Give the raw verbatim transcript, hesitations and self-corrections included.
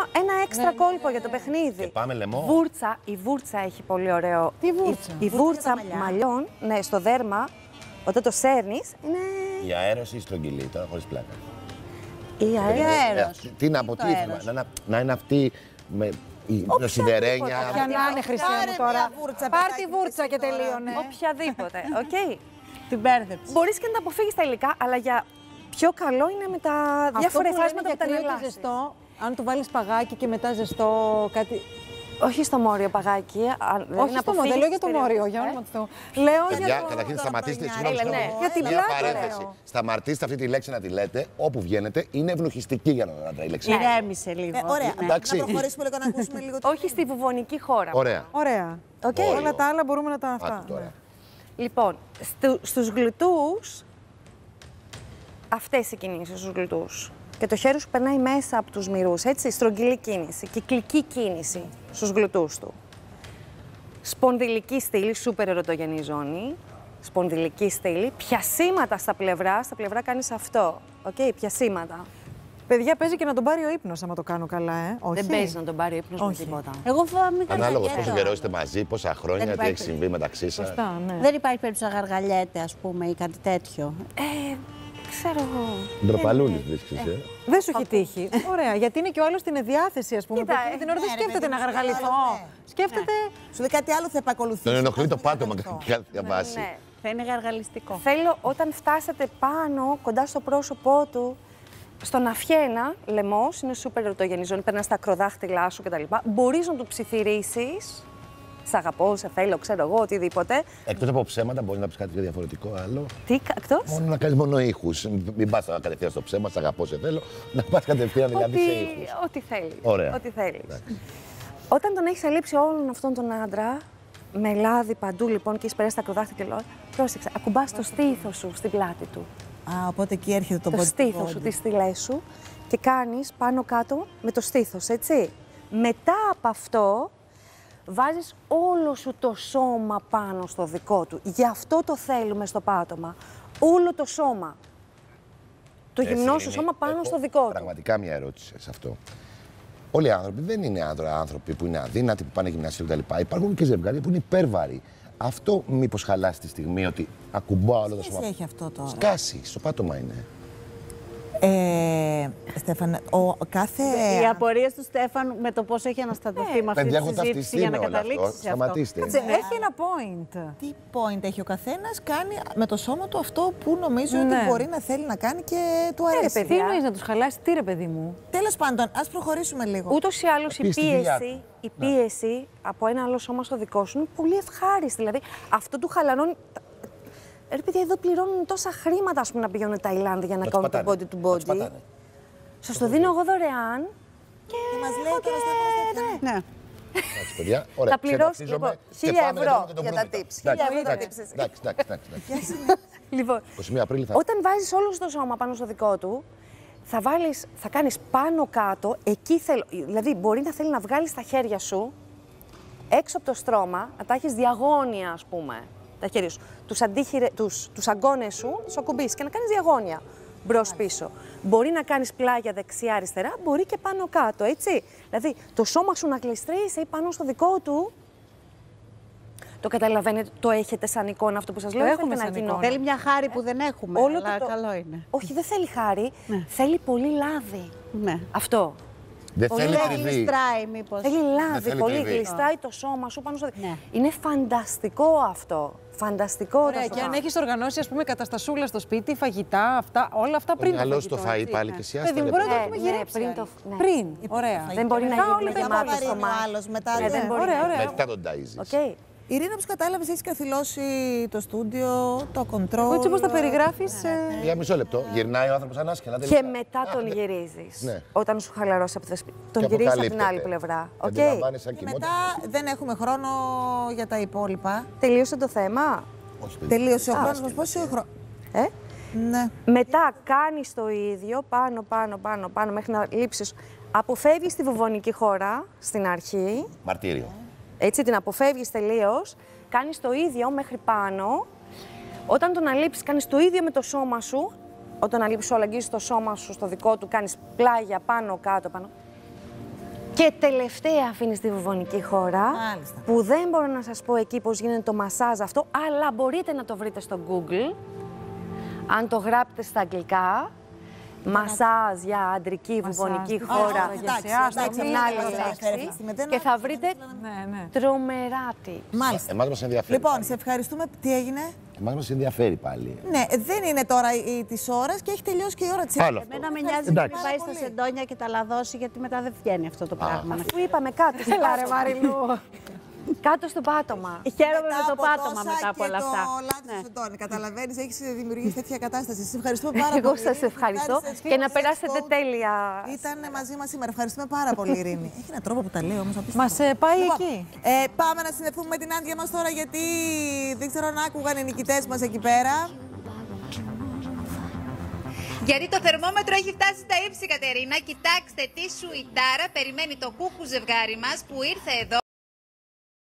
ένα έξτρα ναι, κόλπο ναι, για το ναι. παιχνίδι. Και πάμε λαιμό. Βούρτσα, η βούρτσα έχει πολύ ωραίο. Τι βούρτσα? Η, η βούρτσα, μαλλιά. μαλλιών, ναι, στο δέρμα, όταν το σέρνεις, είναι. Η αέρωση ή η στρογγυλή, τώρα χωρίς πλάκα. Η Τι αέρα. αέρος. Ε, Τι να πω, το τι αέρος. ήθελα, να, να είναι αυτή με η Όποια σιδερένια. τίποτα. Για να είναι, Χριστέ Πάρε μου, τώρα. μια βούρτσα, Πάρ' παιδάκι τη μου, βούρτσα εσύ και τώρα. τελείωνε. Οποιαδήποτε. Οκ. Την μπέρδεψε. Μπορείς και να τα αποφύγεις τα υλικά, αλλά για πιο καλό είναι με τα διάφορα εφάσματα που τα κρύο και αναλάσεις. ζεστό, αν του βάλεις παγάκι και μετά ζεστό κάτι... Όχι στο μόριο παγάκι. α, δηλαδή Όχι να στο μόριο, δεν αποφύγεις λέω για το τις μόριο, περιοχές. για όνομα του Θεού. Λέω για Παιδιά, το... καταρχήν σταματήστε. Έλα, Συγγνώμη, ναι. συγγνώμη. Για την Μια πλάκα παρένθεση. λέω. Σταματήστε αυτή τη λέξη να τη λέτε όπου βγαίνετε. Είναι ευνοχιστική για να τα η λέξη. Ηρέμησε λίγο. Ε, ωραία. Εντάξει. Να προχωρήσουμε λίγο να ακούσουμε λίγο το. Όχι στη βουβονική χώρα. Ωραία. Ωραία. Οκ. Ωραία. Όλα τα άλλα μπορούμε να τα αυτά. Άκου τώρα. Λοιπόν, στου, στους γλουτούς, αυτές οι κινήσεις στους γλουτούς. Και το χέρι σου περνάει μέσα από τους μυρούς, έτσι, στρογγυλή κίνηση, κυκλική κίνηση στους γλουτούς του. Σπονδυλική στήλη, σούπερ ερωτογενή ζώνη. Σπονδυλική στήλη, πιασίματα στα πλευρά, στα πλευρά κάνεις αυτό. Οκ, πιασίματα. Παιδιά, παίζει και να τον πάρει ο ύπνος, άμα το κάνω καλά, ε. Όχι. Δεν παίζει να τον πάρει ύπνος με Όχι. τίποτα. Εγώ φοβάμαι μην Ανάλογο πόσο γαργαλιέται. καιρό είστε μαζί, πόσα χρόνια, τι υπάρχει έχει συμβεί μεταξύ σα. Σωστά, ναι. Δεν υπάρχει περίπτωση να γαργαλιέται, ας πούμε, ή κάτι τέτοιο. Ε, ξέρω εγώ. Ντροπαλούλη βρίσκεσαι. ε. Δεν σου έχει τύχει. Ωραία, γιατί είναι και ο άλλος στην διάθεση, ας πούμε. Κοίτα, που εκείνη την ώρα δεν ναι, ρε, σκέφτεται παιδί να μου, γαργαληθώ. άλλο, ναι. Σκέφτεται. Σου λέει κάτι άλλο θα επακολουθήσει. Τον ενοχλεί το Κάτι πάτωμα αυτό. κατά τη διαβάση. Ναι. Θα είναι γαργαλιστικό. Θέλω όταν φτάσετε πάνω, κοντά στο πρόσωπό του, στον αφιένα, λαιμός, είναι σούπερ ερωτογενή ζώνη, περνάς τα ακροδάχτυλά σου κτλ. Μπορείς να του ψιθυρίσεις. Σ' αγαπώ, σε θέλω, ξέρω εγώ, οτιδήποτε. Εκτός από ψέματα, μπορεί να πει κάτι διαφορετικό άλλο. Τι, εκτός. Μόνο να κάνει μόνο ήχους. Μην πα κατευθείαν στο ψέμα, σ' αγαπώ, σε θέλω. Να πα κατευθείαν δηλαδή σε ήχους. Ό,τι θέλει. Ωραία. Ό,τι θέλει. Όταν τον έχεις αλείψει όλον αυτόν τον άντρα, με λάδι παντού λοιπόν και έχεις περάσει τα ακροδάχτυλα και λέω, πρόσεξε, ακουμπάς το στήθος σου στην πλάτη του. Α, οπότε εκεί έρχεται το Το body στήθος body. σου, τις στήλες σου και κάνεις πάνω κάτω με το στήθος, έτσι. Μετά από αυτό, βάζεις όλο σου το σώμα πάνω στο δικό του. Γι' αυτό το θέλουμε στο πάτωμα. Όλο το σώμα. Το Έτσι γυμνό σου είναι. σώμα πάνω Έχω στο δικό του. Πραγματικά μια ερώτηση σε αυτό. Όλοι οι άνθρωποι δεν είναι άντρα- άνθρωποι που είναι αδύνατοι, που πάνε γυμνασίου κτλ. Υπάρχουν και ζευγάρια που είναι υπέρβαροι. Αυτό μήπως χαλάσει τη στιγμή ότι ακουμπάω όλο το Τι σώμα. έχει αυτό τώρα. Σκάσει, στο πάτωμα είναι. Ε, Στέφανε, ο κάθε. Οι απορίε του Στέφανου με το πώ έχει αναστατωθεί με αυτή Παιδιά, τη έχω συζήτηση ταυτιστεί για με να όλο αυτό. καταλήξει σε αυτό. Σταματήστε. Κάτσε, έχει ένα point. Τι point έχει ο καθένας, κάνει με το σώμα του αυτό που νομίζω Ναι. ότι μπορεί να θέλει να κάνει και του Ναι, ρε αρέσει. παιδί. Τι εννοείς να τους χαλάσει, τι ρε παιδί μου. Τέλος πάντων, ας προχωρήσουμε λίγο. Ούτως ή άλλως η Επίσης, τη δουλειά πίεση, του. η πίεση από ένα άλλο σώμα στο δικό σου είναι πολύ ευχάριστη. Δηλαδή, αυτό του χαλαρώνει. Ρε παιδιά, εδώ πληρώνουν τόσα χρήματα, ας πούμε, να πηγαίνουν Ταϊλάνδη για να Να τους κάνουν το πατάνε. body to Να τους body. πατάνε. Σας το δίνω εγώ δωρεάν. Και μας λέει τώρα Στέφανος, Ναι. Εντάξει, παιδιά, ωραία. Θα πληρώσει, ξεπατίζομαι λοιπόν, και χίλια πάμε να ευρώ κάνουμε και τον για τα Μπρούνικα. tips. Εντάξει, Χίλια ευρώ τα εντάξει, tips, εσύ. εντάξει, εντάξει, εντάξει, εντάξει. Λοιπόν, είκοσι μία Απρίλη θα. όταν βάζεις όλο το σώμα πάνω στο δικό του, θα, βάλεις, θα κάνεις πάνω κάτω, εκεί θέλω, δηλαδή μπορεί να θέλει να βγάλεις τα χέρια σου έξω από το στρώμα, να τα έχεις διαγώνια, ας πούμε, τα χέρια σου. Τους, αντίχειρε, τους, τους αγκώνες σου, τους ακουμπήσεις και να κάνεις διαγώνια μπρος-πίσω. Μπορεί να κάνεις πλάγια δεξιά-αριστερά, μπορεί και πάνω κάτω, έτσι. Δηλαδή, το σώμα σου να κλειστρήσει πάνω στο δικό του. Το καταλαβαίνετε, το έχετε σαν εικόνα αυτό που σας λέω. Το ή έχουμε θέλετε σαν κοινό? εικόνα. Θέλει μια χάρη που δεν έχουμε, Όλο αλλά το- καλό είναι. Όχι, δεν θέλει χάρη. Θέλει πολύ λάδι. Ναι. Αυτό. Δεν Πολύ θέλει ωραία, τριβή. Γλιστράει μήπως. Θέλει λάδι, θέλει πολύ τριβή. γλιστράει το σώμα σου πάνω στο. Ναι. Είναι φανταστικό αυτό. Φανταστικό Ωραία, το και αν σώμα. έχεις οργανώσει, ας πούμε, καταστασούλα στο σπίτι, φαγητά, αυτά, όλα αυτά Το πριν το μυαλό φαγητό. στο φαΐ έτσι. πάλι και εσύ Παιδί άστα μου, ρε μπορεί να το παιδί. έχουμε Ναι, γυρίσει. πριν άλλη. το- ναι. Πριν, ωραία. Δεν μπορεί να Μετά γίνει όλοι με τα γεμάτο υπόλοιπα. στο ο μάτι. άλλος μετά. Ναι, δεν ναι. μπορεί. Ωραία, ωραία. Μετά τον ταΐζεις. Οκ. Ειρήνα, όπως κατάλαβες, έχεις καθυλώσει το στούντιο, το control. Έτσι όπως τα περιγράφεις. ε, Για μισό λεπτό. Γυρνάει ο άνθρωπος ανάσχελα. Και μετά τον γυρίζεις. Ναι. Όταν σου χαλαρώσει από το σπίτι. Τον Και γυρίζεις από την αποκαλύπτεται. άλλη πλευρά. Οκ. Αντιλαμβάνεσαι σαν Και κοιμόταν. μετά δεν έχουμε χρόνο για τα υπόλοιπα. Τελείωσε το θέμα. Όχι, δεν- Τελείωσε ο Α, χρόνος μας. Πόσο χρόνο. Ε? Ναι. Μετά κάνεις το ίδιο, πάνω, πάνω, πάνω, πάνω, μέχρι να λείψεις. Αποφεύγεις τη βουβονική χώρα στην αρχή, Μαρτύριο. έτσι την αποφεύγεις τελείως. Κάνεις το ίδιο μέχρι πάνω. Όταν τον αλείψεις, κάνεις το ίδιο με το σώμα σου. Όταν αλείψεις όλα, αγγίζεις το σώμα σου στο δικό του, κάνεις πλάγια πάνω, κάτω, πάνω. Και τελευταία αφήνει στη βουβονική χώρα, Μάλιστα. που δεν μπορώ να σας πω εκεί πώς γίνεται το μασάζ αυτό, αλλά μπορείτε να το βρείτε στο Google. Αν το γράψετε στα αγγλικά, μασάζ για αντρική βουβονική χώρα, είναι άλλη λέξη, και θα βρείτε τρομερά tips. Μάλιστα. Εμάς μας ενδιαφέρει. Λοιπόν, πάλι. σε ευχαριστούμε. Τι έγινε? Εμάς μας ενδιαφέρει πάλι. Ναι, δεν είναι τώρα τη ώρα και έχει τελειώσει και η ώρα τη Άλλο αυτό. Εμένα με νοιάζει να πάει στα σεντόνια και τα λαδώσει, γιατί μετά δεν βγαίνει αυτό το πράγμα. Αφού είπαμε κάτω στο πάτωμα. Κάτω στο πάτωμα. Χαίρομαι με το πάτωμα μετά από όλα αυτά. Ναι. Σεντόνι, καταλαβαίνεις, έχεις δημιουργήσει τέτοια κατάσταση. Σας ευχαριστούμε πάρα πολύ. Εγώ σας ευχαριστώ και να περάσετε τέλεια. Ήταν μαζί μας σήμερα. Ευχαριστούμε πάρα πολύ, Ειρήνη. Έχει έναν τρόπο που τα λέει όμως. Μας ε, πάει Λοιπόν, εκεί. Ε, πάμε να συνδεθούμε με την Άντια μας τώρα, γιατί δεν ξέρω αν άκουγαν οι νικητές μας εκεί πέρα. Γιατί το θερμόμετρο έχει φτάσει στα ύψη, Κατερίνα. Κοιτάξτε τι σουιτάρα περιμένει το κούκου ζευγάρι μας που ήρθε εδώ.